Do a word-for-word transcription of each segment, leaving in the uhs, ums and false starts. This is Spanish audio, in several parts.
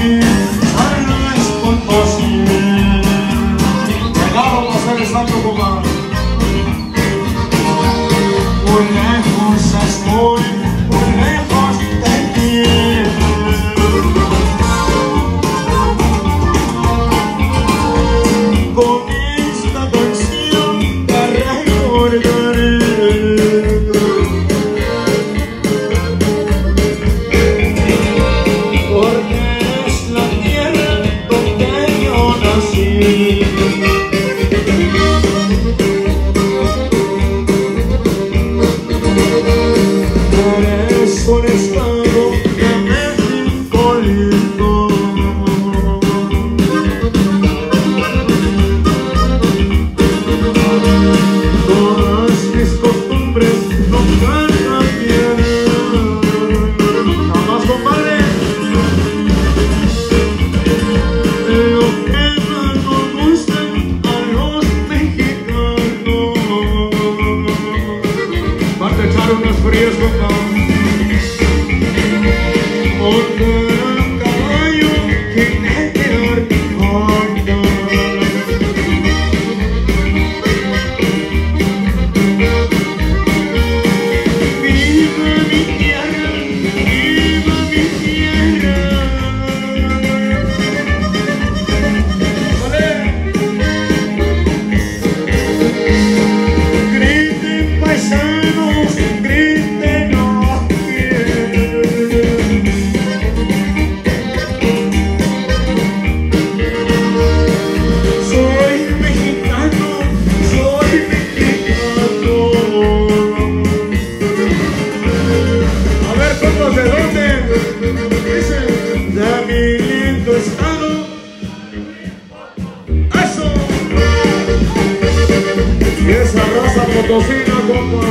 Potosina, compa.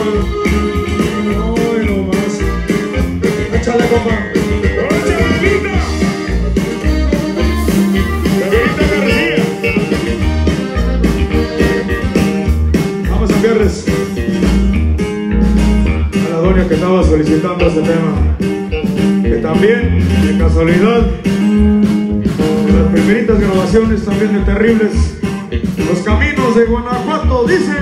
Ay, no más. Échale, compa. ¡Échale, Carlita! ¡Carlita García! Vamos a enviarles a la doña que estaba solicitando este tema, que también, de casualidad, en las primeritas grabaciones también de Terribles, Los Caminos de Guanajuato, dice.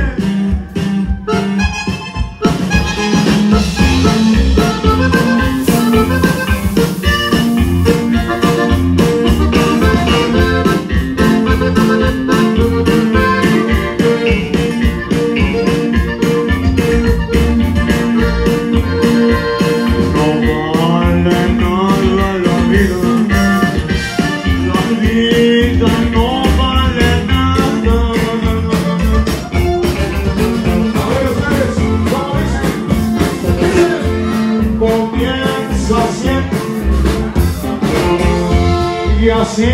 Y así,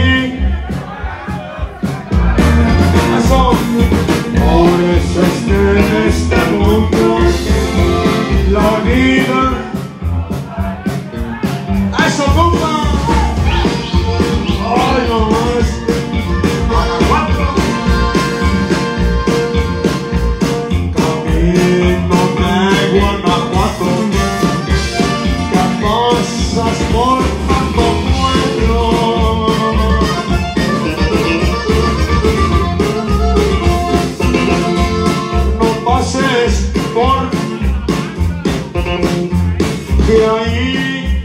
eso, por eso es que en este mundo la vida, eso, compa, ay, no más, Guanajuato, camino de Guanajuato, que pasas por tanto pueblo. Por de ahí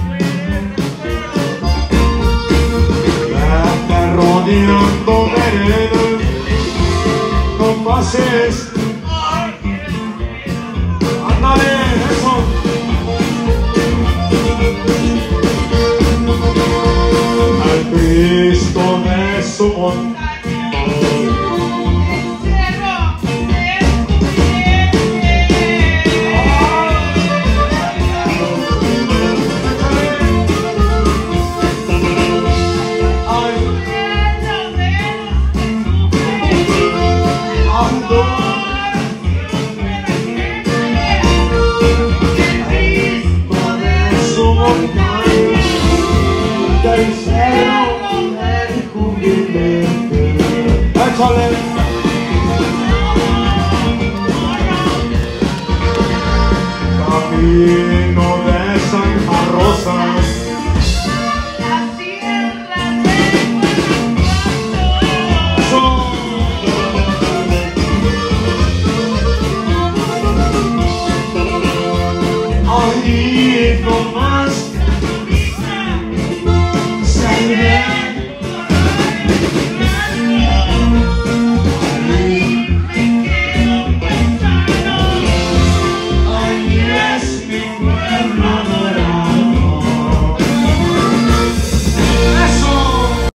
vete rodeando veredas, no pases, ándale, eso. Al Cristo de su monte. Camino de Santa Rosa.